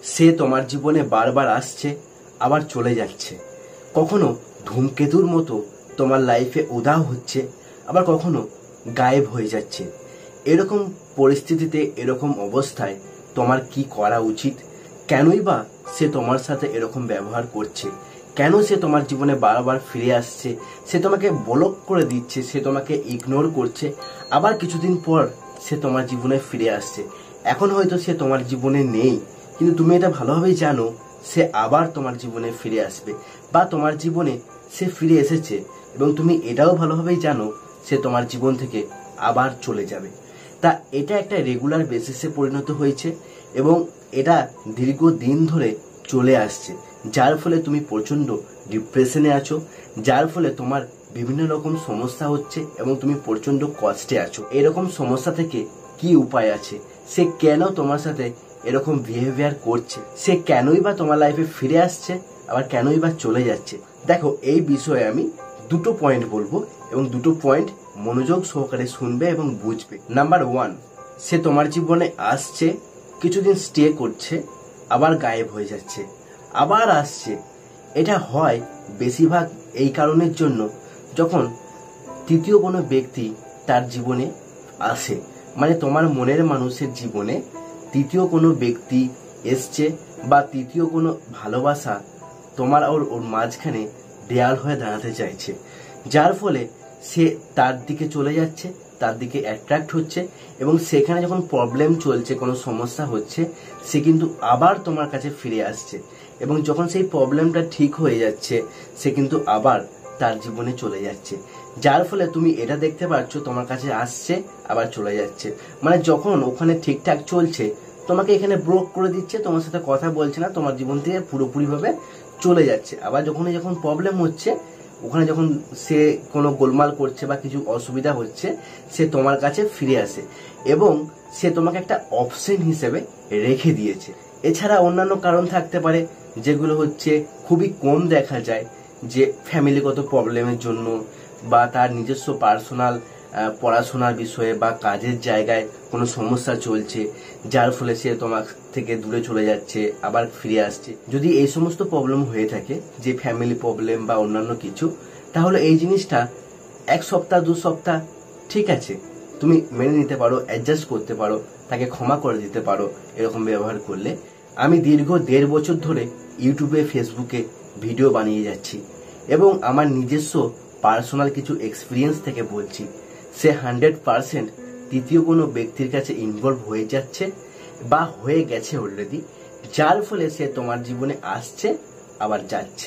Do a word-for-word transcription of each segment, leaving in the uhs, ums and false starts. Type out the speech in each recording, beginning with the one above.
সে তোমার জীবনে বারবার আসছে আবার চলে যাচ্ছে, কখনো ধূমকেতুর মতো তোমার লাইফে উধাও হচ্ছে, আবার কখনো গায়েব হয়ে যাচ্ছে। এরকম পরিস্থিতিতে, এরকম অবস্থায় তোমার কি করা উচিত? কেনই বা সে তোমার সাথে এরকম ব্যবহার করছে? কেন সে তোমার জীবনে বারবার ফিরে আসছে? সে তোমাকে ব্লক করে দিচ্ছে, সে তোমাকে ইগনোর করছে, আবার কিছুদিন পর সে তোমার জীবনে ফিরে আসছে। এখন হয়তো সে তোমার জীবনে নেই, কিন্তু তুমি এটা ভালোভাবেই জানো সে আবার তোমার জীবনে ফিরে আসবে, বা তোমার জীবনে সে ফিরে এসেছে এবং তুমি এটাও ভালোভাবেই জানো সে তোমার জীবন থেকে আবার চলে যাবে। তা এটা একটা রেগুলার বেসিসে পরিণত হয়েছে এবং এটা দীর্ঘদিন ধরে চলে আসছে, যার ফলে তুমি প্রচন্ড ডিপ্রেশনে আছো, যার ফলে তোমার বিভিন্ন রকম সমস্যা হচ্ছে এবং তুমি প্রচন্ড কষ্টে আছো। এরকম সমস্যা থেকে কি উপায় আছে? সে কেন তোমার সাথে এরকম বিহেভিয়ার করছে? সে কেনই বা তোমার লাইফে ফিরে আসছে, আবার কেনই বা চলে যাচ্ছে? দেখো, এই বিষয়ে আমি দুটো পয়েন্ট বলবো এবং দুটো পয়েন্ট মনোযোগ সহকারে শুনবে এবং বুঝবে। নাম্বার ওয়ান, সে তোমার জীবনে আসছে, কিছুদিন স্টে করছে, আবার গায়েব হয়ে যাচ্ছে, আবার আসছে। এটা হয় বেশিরভাগ এই কারণের জন্য যখন তৃতীয় কোনো ব্যক্তি তার জীবনে আসে, মানে তোমার মনের মানুষের জীবনে তৃতীয় কোনো ব্যক্তি এসছে, বা তৃতীয় কোনো ভালোবাসা তোমার আর ওর মাঝখানে দেয়াল হয়ে দাঁড়াতে চাইছে, যার ফলে সে তার দিকে চলে যাচ্ছে, তার দিকে অ্যাট্রাক্ট হচ্ছে এবং সেখানে যখন প্রবলেম চলছে, কোনো সমস্যা হচ্ছে, সে কিন্তু আবার তোমার কাছে ফিরে আসছে এবং যখন সেই প্রবলেমটা ঠিক হয়ে যাচ্ছে সে কিন্তু আবার তার জীবনে চলে যাচ্ছে। যার ফলে তুমি এটা দেখতে পাচ্ছ তোমার কাছে আসছে আবার চলে যাচ্ছে, মানে যখন ওখানে ঠিকঠাক চলছে তোমাকে এখানে ব্লক করে দিচ্ছে, তোমার সাথে কথা বলছে না, তোমার জীবন থেকে পুরোপুরি ভাবে চলে যাচ্ছে। আবার যখন যখন প্রবলেম হচ্ছে, ওখানে যখন সে কোনো গোলমাল করছে বা কিছু অসুবিধা হচ্ছে, সে তোমার কাছে ফিরে আসে এবং সে তোমাকে একটা অপশন হিসেবে রেখে দিয়েছে। এছাড়া অন্যান্য কারণ থাকতে পারে যেগুলো হচ্ছে খুবই কম দেখা যায়, যে ফ্যামিলিগত প্রবলেমের জন্য বা তার নিজস্ব পার্সোনাল পড়াশোনার বিষয়ে বা কাজের জায়গায় কোনো সমস্যা চলছে, যার ফলে সে তোমার থেকে দূরে চলে যাচ্ছে আবার ফিরে আসছে। যদি এই সমস্ত প্রবলেম হয়ে থাকে, যে ফ্যামিলি প্রবলেম বা অন্যান্য কিছু, তাহলে এই জিনিসটা এক সপ্তাহ দু সপ্তাহ ঠিক আছে, তুমি মেনে নিতে পারো, অ্যাডজাস্ট করতে পারো, তাকে ক্ষমা করে দিতে পারো এরকম ব্যবহার করলে। আমি দীর্ঘ দেড় বছর ধরে ইউটিউবে, ফেসবুকে ভিডিও বানিয়ে যাচ্ছি এবং আমার নিজস্ব পার্সোনাল কিছু এক্সপিরিয়েন্স থেকে বলছি, সে হান্ড্রেড পার্সেন্ট তৃতীয় কোনো ব্যক্তির কাছে ইনভলভ হয়ে যাচ্ছে বা হয়ে গেছে অলরেডি, যার ফলে সে তোমার জীবনে আসছে আবার যাচ্ছে,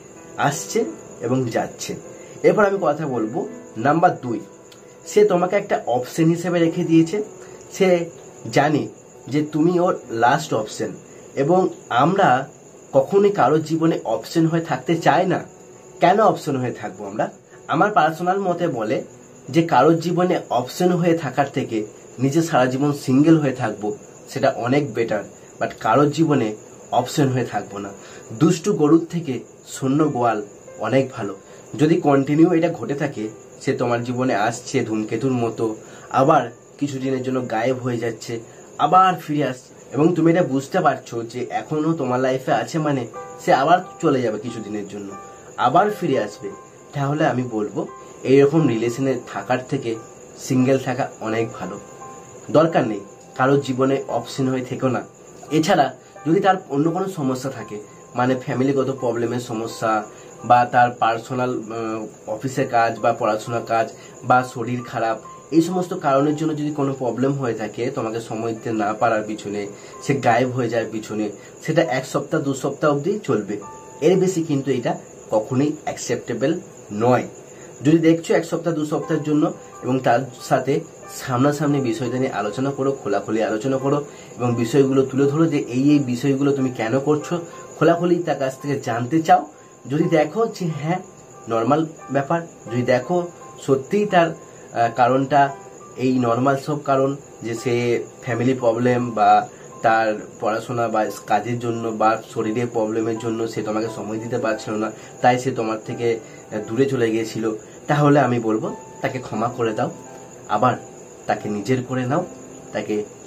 আসছে এবং যাচ্ছে। এরপর আমি কথা বলবো নাম্বার দুই, সে তোমাকে একটা অপশন হিসেবে রেখে দিয়েছে। সে জানে যে তুমি ওর লাস্ট অপশন, এবং আমরা কখনোই কারোর জীবনে অপশন হয়ে থাকতে চাই না। কেন অপশন হয়ে থাকবো আমরা? আমার পার্সোনাল মতে বলে যে কারোর জীবনে অপশন হয়ে থাকার থেকে নিজে সারা জীবন সিঙ্গেল হয়ে থাকবো, সেটা অনেক বেটার। বাট কারোর জীবনে অপশন হয়ে থাকবো না। দুষ্টু গরুর থেকে শূন্য গোয়াল অনেক ভালো। যদি কন্টিনিউ এটা ঘটে থাকে, সে তোমার জীবনে আসছে ধূমকেতুর মতো, আবার কিছুদিনের জন্য গায়েব হয়ে যাচ্ছে, আবার ফিরে আসছে, এবং তুমি এটা বুঝতে পারছো যে এখনো তোমার লাইফে আছে, মানে সে আবার চলে যাবে কিছুদিনের জন্য, আবার ফিরে আসবে, তাহলে আমি বলবো এইরকম রিলেশনে থাকার থেকে সিঙ্গেল থাকা অনেক ভালো। দরকার নেই কারোর জীবনে অপশন হয়ে থেকো না। এছাড়া যদি তার অন্য কোনো সমস্যা থাকে, মানে ফ্যামিলিগত প্রবলেমের সমস্যা, বা তার পার্সোনাল অফিসের কাজ বা পড়াশোনার কাজ বা শরীর খারাপ, এই সমস্ত কারণের জন্য যদি কোনো প্রবলেম হয়ে থাকে, তোমাকে সময় দিতে না পারার পিছনে, সে গায়েব হয়ে যায় পিছনে, সেটা এক সপ্তাহ দু সপ্তাহ অবধি চলবে, এর বেশি কিন্তু এটা কখনোই অ্যাকসেপ্টেবল নয়। যদি দেখছো এক সপ্তাহ দু সপ্তাহের জন্য, এবং তার সাথে সামনাসামনি বিষয়টা নিয়ে আলোচনা করো, খোলাখুলি আলোচনা করো এবং বিষয়গুলো তুলে ধরো যে এই এই বিষয়গুলো তুমি কেন করছো, খোলাখুলি তার কাছ থেকে জানতে চাও। যদি দেখো যে হ্যাঁ নর্মাল ব্যাপার, যদি দেখো সত্যিই তার কারণটা এই নর্মাল সব কারণ, যে সে ফ্যামিলি প্রবলেম বা তার পড়াশোনা বা কাজের জন্য বা শরীরের প্রবলেমের জন্য সে তোমাকে সময় দিতে পারছিল না, তাই সে তোমার থেকে দূরে চলে গিয়েছিল, তাহলে আমি বলবো তাকে ক্ষমা করে দাও, আবার তাকে নিজের করে নাও, তাকে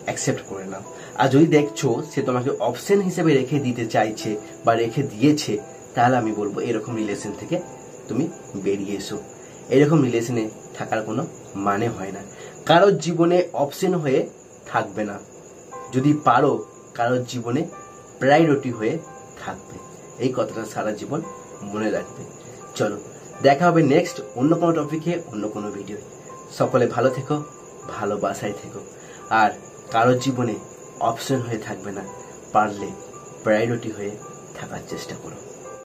অ্যাকসেপ্ট করে নাও। আর যদি দেখছো সে তোমাকে অপশন হিসেবে রেখে দিতে চাইছে বা রেখে দিয়েছে, তাহলে আমি বলবো এরকম রিলেশন থেকে তুমি বেরিয়ে এসো। এরকম রিলেশনে থাকার কোনো মানে হয় না। কারোর জীবনে অপশন হয়ে থাকবে না, যদি পারো কারোর জীবনে প্রায়োরিটি হয়ে থাকবে। এই কথাটা সারা জীবন মনে রাখবে। চলো দেখা হবে নেক্সট অন্য কোনো টপিকে, অন্য কোনো ভিডিও। সকলে ভালো থেকো, ভালোবাসায় থেকো, আর কারোর জীবনে অপশন হয়ে থাকবে না, পারলে প্রায়োরিটি হয়ে থাকার চেষ্টা করো।